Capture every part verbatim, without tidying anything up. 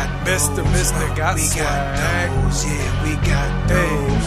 got Mister those, Mister uh, got we swag. got those, yeah, we got those.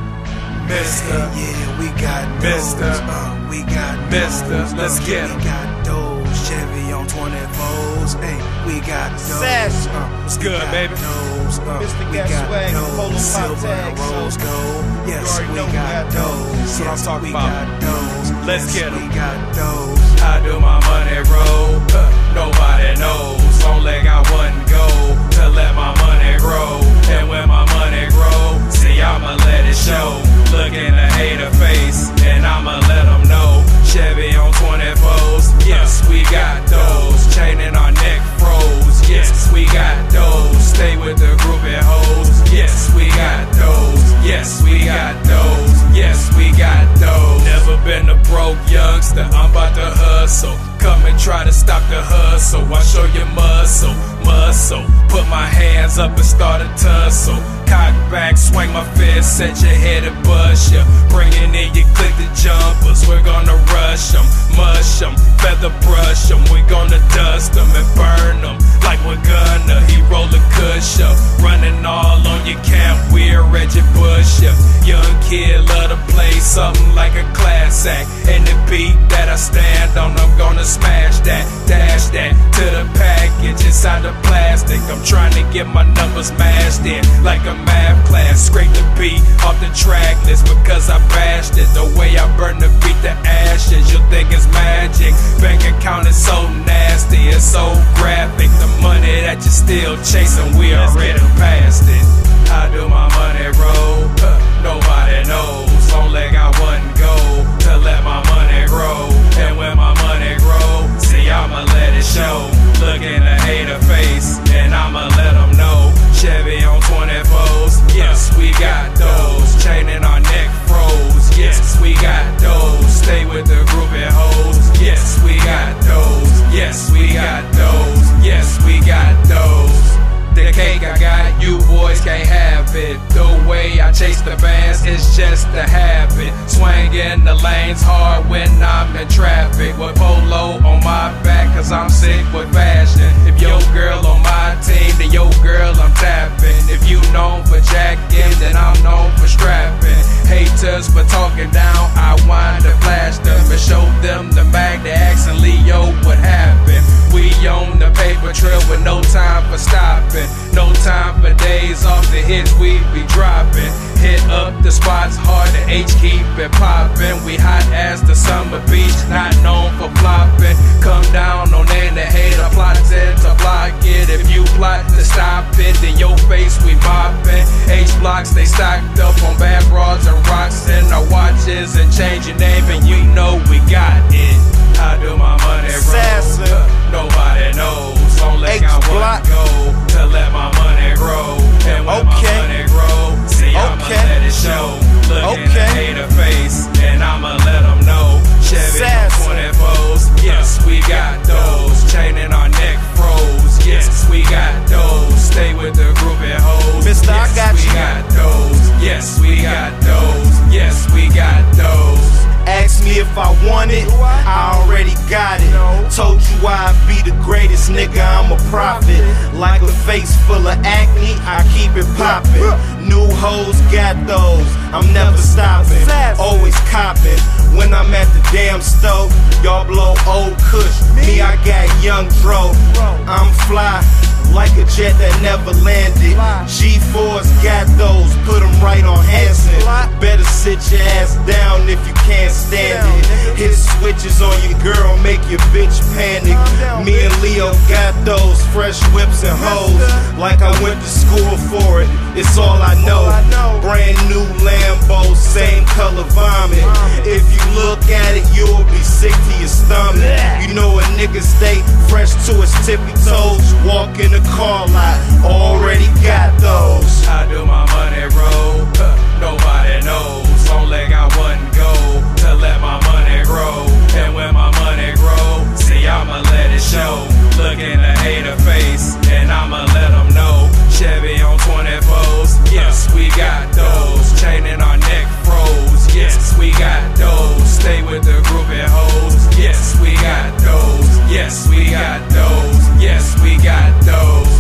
Mister Yeah, we got Mister those, uh, we got Mister those, let's uh, get 'em. We got those, Chevy on twenty-fours, hey, we got those. Sash. Uh, What's we good, got baby? Those, uh, Mister we got got swag, those, polo pop silver and tag, so rose gold. Yes, already we know we got got those. those. That's what I'm Yes, talking we about. got those. Let's Yes, get 'em. We got those. I do my money roll, huh, nobody knows. Only got one goal, to let my money grow. And when my money grow, see I'ma let it show. Look in the hater face, and I'ma let them know. Chevy on twenty-fours, yes we got those. Chain in our neck froze, yes we got those. Stay with the groupie hoes, yes we got those. Yes we got those, yes we got those. Never been a broke youngster, I'm about to hustle. Come and try to stop the hustle, I show you muscle, muscle. Put my hands up and start a tussle. Cock back, swing my fist, set your head and bust ya. Bringing in your click the jumpers, we're gonna rush them, mush them, feather brush them. We're gonna dust them and burn them like we're gonna. He roll a cush up, running all on your camp, we're Reggie Bush up. Young kid love to play something like a class act. And the beat that I stand on, I'm gonna smash that, dash that to the package inside the plastic. I'm trying to get my numbers mashed in like a math class. Scrape the beat off the track list because I bashed it. The way I burn the beat to ashes, you'll think it's magic. Bank account is so nasty, it's so graphic. The money that you're still chasing, we already past it. I do my money roll, huh, nobody knows. Only got one goal, to let my money grow. And when my money grow, see I'ma let it show. Look in the hater face, and I'ma let them know. Chevy on twenty-fours, yes we got those. Chain in our neck froze, yes we got those. Stay with the groupie hoes, yes we got those. Yes we got those, yes we got those. The cake I got, you boys can't have it. The way I chase the bands, it's just a habit. Swinging the lanes hard when I'm in traffic. With polo on my back, cause I'm sick with fashion. If your girl on my team, then your girl I'm tapping. If you known for jacking, then I'm known for strapping. Haters for talking down, I wind to flash them and show them the mag to ask and Leo what happened. We on the paper trail with no time for stopping. No time for days off the hits we be dropping. Hit up the spots hard, the H keep it poppin'. We hot as the summer beach, not known for flopping. Come down on any hater plotting to block it. If you plot to stop it, then your face we moppin'. H blocks they stocked up on bad broads and rocks and our watches and change your name and you know we got it. I do my money roll, uh, nobody knows. Only got one goal, to let my money grow. And when Okay. my money grow, see I'ma Okay. let it show. Look in the Okay. hater face, and I'ma let them know. Chevy on Sassy. twenty-fours, yes we got those. Chain in our neck froze, yes we got those. Stay with the groupie hoes, Mister, I yes got we you. got those. Yes we got those, yes we got those. Ask me if I want it, I already got it. Told you I'd be the greatest, nigga, I'm a prophet. Like a face full of acne, I keep it poppin'. New hoes got those, I'm never stopping. Always copping. When I'm at the damn stove, y'all blow old kush. Me, I got young dro. I'm fly like a jet that never landed. G fours got those, put them right on Hanson. Better sit your ass down if you can't stand it. Hit switches on your girl, make your bitch panic. Me and Leo got those fresh whips and hoes. Like I went to school for it, it's all I know. Brand new Lambo, same color vomit. If you look at it, you'll be sick to your stomach. You know a nigga stay fresh to his tippy toes. Walk in the car lot, already got those. I do my money roll, huh, nobody knows. Only got one goal, to let my money grow. And when my money grow, see I'ma let it show. Look in the hater face, and I'ma let them know. Chevy on twenty-fours, yes we got those. Chain in our neck froze, yes we got those. Stay with the groupie hoes, yes we got those. Yes we got those, yes we got those.